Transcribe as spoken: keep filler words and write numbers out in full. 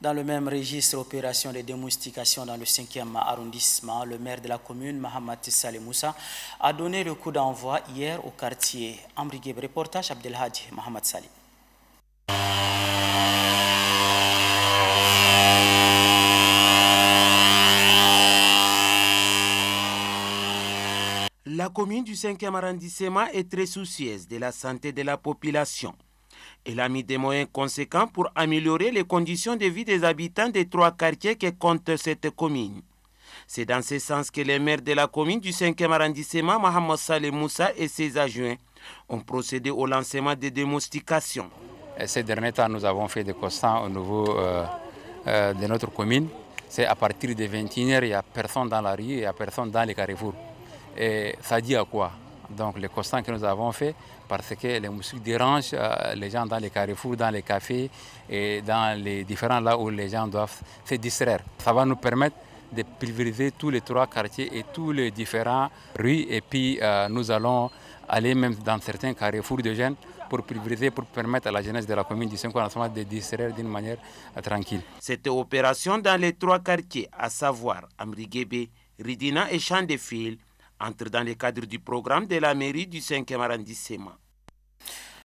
Dans le même registre, opération de démoustication dans le cinquième arrondissement, le maire de la commune, Mohamed Saleh Moussa, a donné le coup d'envoi hier au quartier. Ambrigueb, reportage Abdelhadji Mohamed Saleh. La commune du cinquième arrondissement est très soucieuse de la santé de la population. Elle a mis des moyens conséquents pour améliorer les conditions de vie des habitants des trois quartiers que compte cette commune. C'est dans ce sens que les maires de la commune du cinquième arrondissement, Mohamed Saleh Moussa et ses adjoints, ont procédé au lancement des démoustications. Et ces derniers temps, nous avons fait des constats au niveau euh, euh, de notre commune. C'est à partir de vingt et une heures, il n'y a personne dans la rue, il n'y a personne dans les carrefours. Et ça dit à quoi? Donc les constats que nous avons fait, parce que les moustiques dérangent euh, les gens dans les carrefours, dans les cafés et dans les différents là où les gens doivent se distraire. Ça va nous permettre de pulvériser tous les trois quartiers et tous les différents rues. Et puis euh, nous allons aller même dans certains carrefours de jeunes pour pulvériser, pour permettre à la jeunesse de la commune du cinquième arrondissement de distraire d'une manière euh, tranquille. Cette opération dans les trois quartiers, à savoir Ambriguébé, Ridina et Champ de Fil, entre dans le cadre du programme de la mairie du cinquième arrondissement.